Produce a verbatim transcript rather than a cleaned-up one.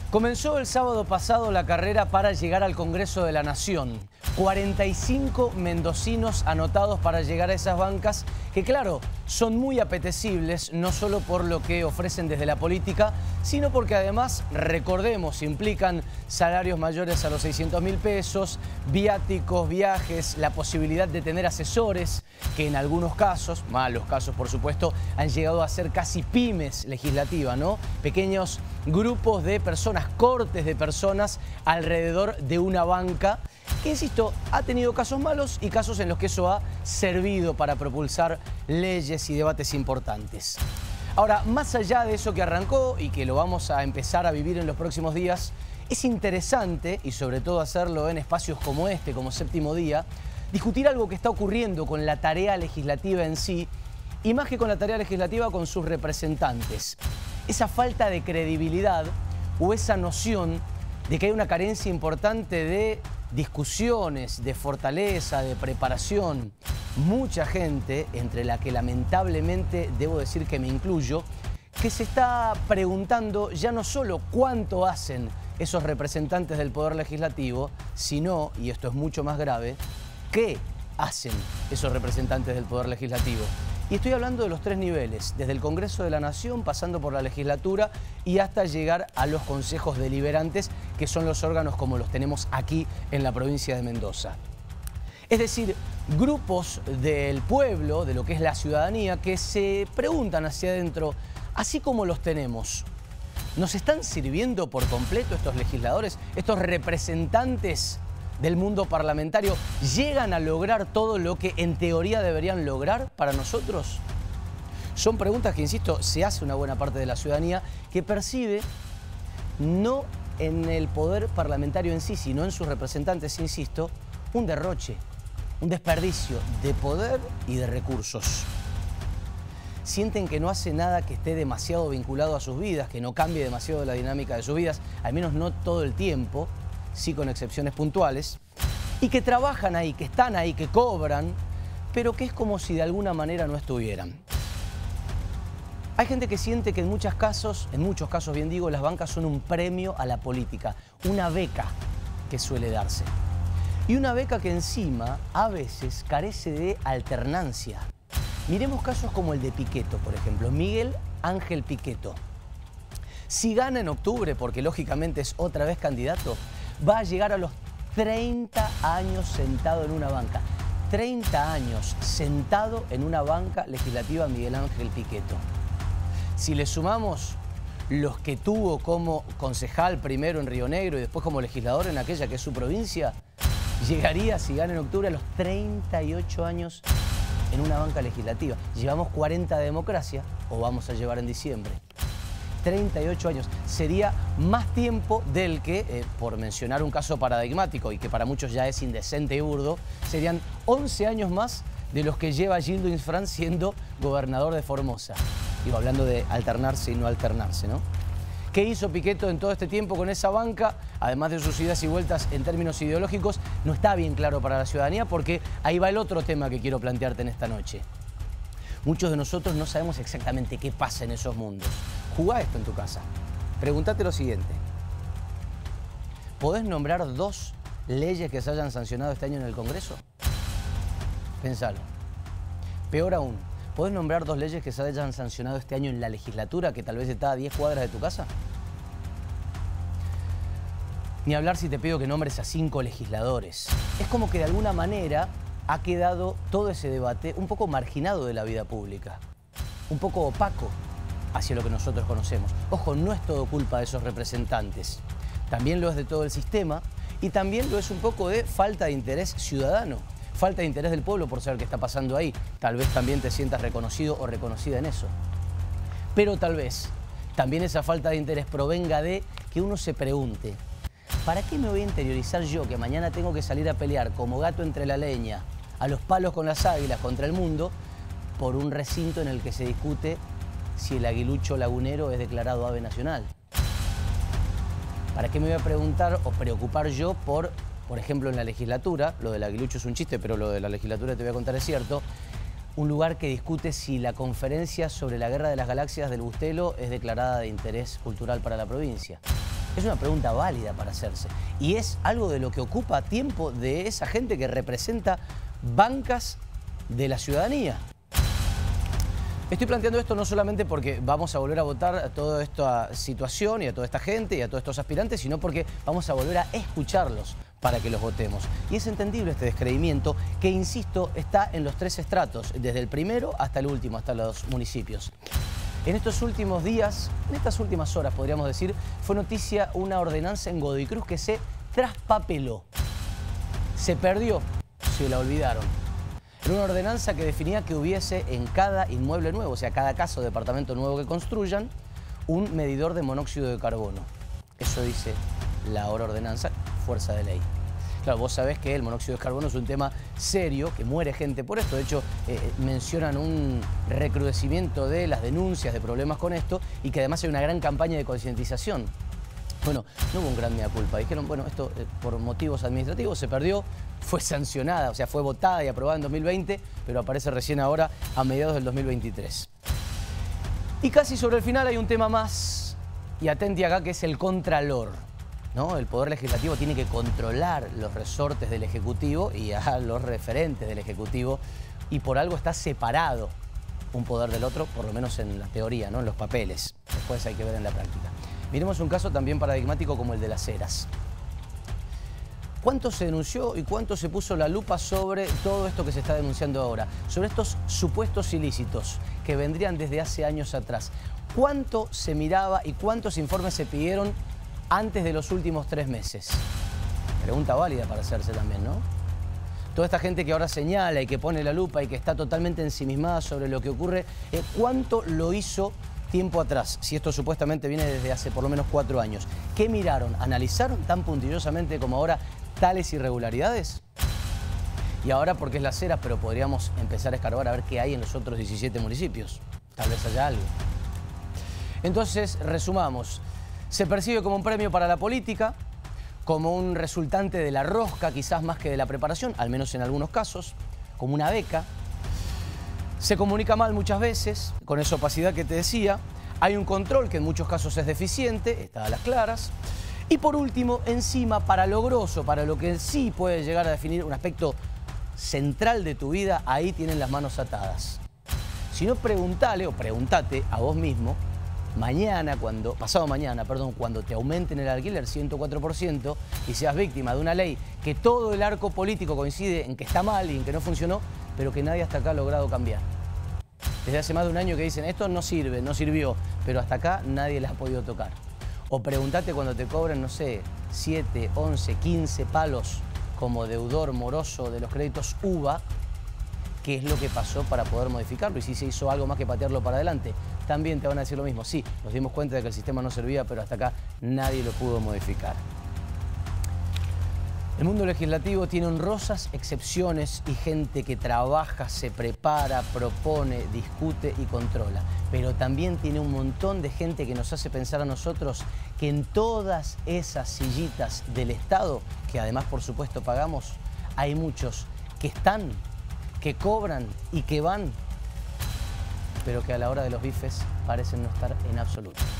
Comenzó el sábado pasado la carrera para llegar al Congreso de la Nación. cuarenta y cinco mendocinos anotados para llegar a esas bancas que, claro, son muy apetecibles, no solo por lo que ofrecen desde la política, sino porque además, recordemos, implican salarios mayores a los seiscientos mil pesos, viáticos, viajes, la posibilidad de tener asesores, que en algunos casos, malos casos por supuesto, han llegado a ser casi pymes legislativas, ¿no? Pequeños grupos de personas, cortes de personas alrededor de una banca que, insisto, ha tenido casos malos y casos en los que eso ha servido para propulsar leyes y debates importantes. Ahora, más allá de eso que arrancó y que lo vamos a empezar a vivir en los próximos días, es interesante, y sobre todo hacerlo en espacios como este, como Séptimo Día, discutir algo que está ocurriendo con la tarea legislativa en sí, y más que con la tarea legislativa, con sus representantes. Esa falta de credibilidad o esa noción de que hay una carencia importante de discusiones, de fortaleza, de preparación. Mucha gente, entre la que lamentablemente debo decir que me incluyo, que se está preguntando ya no solo cuánto hacen esos representantes del Poder Legislativo, sino, y esto es mucho más grave, qué hacen esos representantes del Poder Legislativo. Y estoy hablando de los tres niveles, desde el Congreso de la Nación, pasando por la legislatura y hasta llegar a los consejos deliberantes, que son los órganos como los tenemos aquí en la provincia de Mendoza. Es decir, grupos del pueblo, de lo que es la ciudadanía, que se preguntan hacia adentro, así como los tenemos, ¿nos están sirviendo por completo estos legisladores, estos representantes del mundo parlamentario? ¿Llegan a lograr todo lo que en teoría deberían lograr para nosotros? Son preguntas que, insisto, se hace una buena parte de la ciudadanía que percibe no en el poder parlamentario en sí, sino en sus representantes, insisto, un derroche, un desperdicio de poder y de recursos. Sienten que no hace nada que esté demasiado vinculado a sus vidas, que no cambie demasiado la dinámica de sus vidas, al menos no todo el tiempo, sí con excepciones puntuales, y que trabajan ahí, que están ahí, que cobran, pero que es como si de alguna manera no estuvieran. Hay gente que siente que en muchos casos, en muchos casos bien digo, las bancas son un premio a la política, una beca que suele darse. Y una beca que encima a veces carece de alternancia. Miremos casos como el de Pichetto, por ejemplo, Miguel Ángel Pichetto. Si gana en octubre, porque lógicamente es otra vez candidato, va a llegar a los treinta años sentado en una banca. treinta años sentado en una banca legislativa Miguel Ángel Pichetto. Si le sumamos los que tuvo como concejal primero en Río Negro y después como legislador en aquella que es su provincia, llegaría, si gana en octubre, a los treinta y ocho años en una banca legislativa. Llevamos cuarenta de democracia, o vamos a llevar en diciembre. treinta y ocho años. Sería más tiempo del que, eh, por mencionar un caso paradigmático y que para muchos ya es indecente y burdo, serían once años más de los que lleva Gildo Infran siendo gobernador de Formosa. Digo, hablando de alternarse y no alternarse, ¿no? ¿Qué hizo Pichetto en todo este tiempo con esa banca? Además de sus idas y vueltas en términos ideológicos, no está bien claro para la ciudadanía, porque ahí va el otro tema que quiero plantearte en esta noche. Muchos de nosotros no sabemos exactamente qué pasa en esos mundos. Jugá esto en tu casa. Pregúntate lo siguiente. ¿Podés nombrar dos leyes que se hayan sancionado este año en el Congreso? Pensalo. Peor aún, ¿podés nombrar dos leyes que se hayan sancionado este año en la legislatura, que tal vez está a diez cuadras de tu casa? Ni hablar si te pido que nombres a cinco legisladores. Es como que de alguna manera ha quedado todo ese debate un poco marginado de la vida pública, un poco opaco hacia lo que nosotros conocemos. Ojo, no es todo culpa de esos representantes, también lo es de todo el sistema y también lo es un poco de falta de interés ciudadano, falta de interés del pueblo por saber qué está pasando ahí. Tal vez también te sientas reconocido o reconocida en eso. Pero tal vez también esa falta de interés provenga de que uno se pregunte, ¿para qué me voy a interiorizar yo que mañana tengo que salir a pelear como gato entre la leña, a los palos con las águilas contra el mundo, por un recinto en el que se discute si el aguilucho lagunero es declarado ave nacional? ¿Para qué me voy a preguntar o preocupar yo por, por ejemplo, en la legislatura, lo del aguilucho es un chiste, pero lo de la legislatura te voy a contar es cierto, un lugar que discute si la conferencia sobre la Guerra de las Galaxias del Bustelo es declarada de interés cultural para la provincia? Es una pregunta válida para hacerse. Y es algo de lo que ocupa tiempo de esa gente que representa bancas de la ciudadanía. Estoy planteando esto no solamente porque vamos a volver a votar a toda esta situación y a toda esta gente y a todos estos aspirantes, sino porque vamos a volver a escucharlos para que los votemos. Y es entendible este descreimiento que, insisto, está en los tres estratos, desde el primero hasta el último, hasta los municipios. En estos últimos días, en estas últimas horas, podríamos decir, fue noticia una ordenanza en Godoy Cruz que se traspapeló. Se perdió, se la olvidaron. Era una ordenanza que definía que hubiese en cada inmueble nuevo, o sea, cada casa o departamento nuevo que construyan, un medidor de monóxido de carbono. Eso dice la ahora ordenanza, fuerza de ley. Claro, vos sabés que el monóxido de carbono es un tema serio, que muere gente por esto. De hecho, eh, mencionan un recrudecimiento de las denuncias de problemas con esto y que además hay una gran campaña de concientización. Bueno, no hubo un gran mea culpa. Dijeron, bueno, esto eh, por motivos administrativos se perdió, fue sancionada, o sea, fue votada y aprobada en dos mil veinte, pero aparece recién ahora a mediados del dos mil veintitrés. Y casi sobre el final hay un tema más, y atenti acá, que es el contralor, ¿no? El Poder Legislativo tiene que controlar los resortes del Ejecutivo y a los referentes del Ejecutivo, y por algo está separado un poder del otro, por lo menos en la teoría, ¿no? En los papeles. Después hay que ver en la práctica. Miremos un caso también paradigmático como el de las Heras. ¿Cuánto se denunció y cuánto se puso la lupa sobre todo esto que se está denunciando ahora? Sobre estos supuestos ilícitos que vendrían desde hace años atrás. ¿Cuánto se miraba y cuántos informes se pidieron antes de los últimos tres meses? Pregunta válida para hacerse también, ¿no? Toda esta gente que ahora señala y que pone la lupa y que está totalmente ensimismada sobre lo que ocurre, eh, ¿cuánto lo hizo tiempo atrás? Si esto supuestamente viene desde hace por lo menos cuatro años. ¿Qué miraron? ¿Analizaron tan puntillosamente como ahora tales irregularidades? Y ahora porque es las Heras, pero podríamos empezar a escarbar a ver qué hay en los otros diecisiete municipios. Tal vez haya algo. Entonces, resumamos. Se percibe como un premio para la política, como un resultante de la rosca, quizás más que de la preparación, al menos en algunos casos, como una beca. Se comunica mal muchas veces, con esa opacidad que te decía. Hay un control que en muchos casos es deficiente, está a las claras. Y por último, encima, para lo grosso, para lo que sí puede llegar a definir un aspecto central de tu vida, ahí tienen las manos atadas. Si no, preguntale o preguntate a vos mismo, mañana, cuando, pasado mañana, perdón, cuando te aumenten el alquiler ciento cuatro por ciento y seas víctima de una ley que todo el arco político coincide en que está mal y en que no funcionó, pero que nadie hasta acá ha logrado cambiar. Desde hace más de un año que dicen, esto no sirve, no sirvió, pero hasta acá nadie las ha podido tocar. O preguntate cuando te cobren, no sé, siete, once, quince palos como deudor moroso de los créditos U V A, qué es lo que pasó para poder modificarlo y si se hizo algo más que patearlo para adelante. También te van a decir lo mismo. Sí, nos dimos cuenta de que el sistema no servía, pero hasta acá nadie lo pudo modificar. El mundo legislativo tiene honrosas excepciones y gente que trabaja, se prepara, propone, discute y controla. Pero también tiene un montón de gente que nos hace pensar a nosotros que en todas esas sillitas del Estado, que además por supuesto pagamos, hay muchos que están, que cobran y que van, pero que a la hora de los bifes parecen no estar en absoluto.